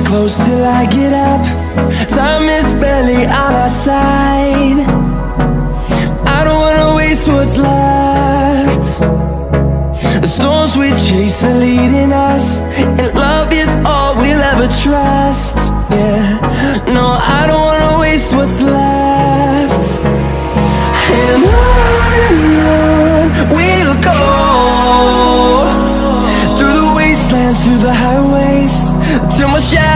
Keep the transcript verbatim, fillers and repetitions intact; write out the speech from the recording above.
close till I get up. Time is barely on our side. I don't wanna waste what's left. The storms we chase are leading us, and love is all we'll ever trust. Yeah, no, I don't wanna waste what's left. And on and on we'll go, through the wastelands, through the highways, till my shadow